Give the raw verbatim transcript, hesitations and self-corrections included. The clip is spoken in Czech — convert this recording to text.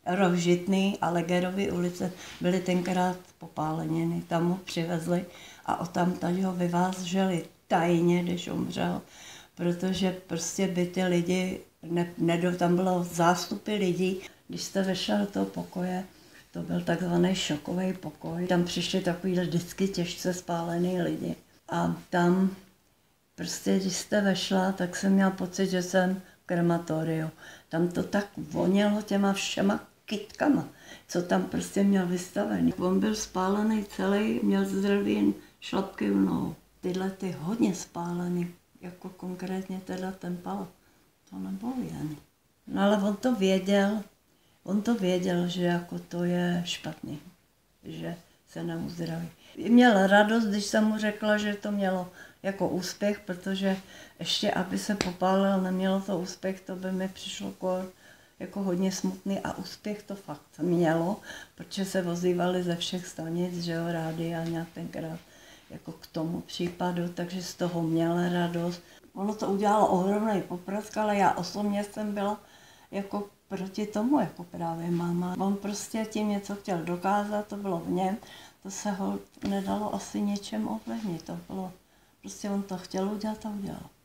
Rožitný a Legerovy ulice byly tenkrát popáleněny. Tam ho přivezli a odtamtud ho vyváželi tajně, když umřel, protože prostě by ty lidi, ne, ne, tam bylo zástupy lidí, když jste vešla do toho pokoje, to byl takzvaný šokový pokoj, tam přišli takovýhle vždycky těžce spálený lidi a tam prostě, když jste vešla, tak jsem měla pocit, že jsem v krematoriu. Tam to tak vonělo těma všema kytkama, co tam prostě měl vystavený. On byl spálený celý, měl z dřevín šlapky v nohou. Tyhle ty hodně spálený, jako konkrétně teda ten pal, to nebylo jen. No ale on to věděl, on to věděl, že jako to je špatný, že se neuzdraví. Měl radost, když jsem mu řekla, že to mělo jako úspěch, protože ještě, aby se popálil, nemělo to úspěch, to by mi přišlo jako hodně smutný a úspěch to fakt mělo, protože se ozývali ze všech stanic, že jo, rádia nějak tenkrát jako k tomu případu, takže z toho měla radost. Ono to udělalo ohromný poprask, ale já osobně jsem byla jako proti tomu, jako právě máma. On prostě tím něco chtěl dokázat, to bylo v něm, to se ho nedalo asi něčem ovlivnit, to bylo, prostě on to chtěl udělat a udělal.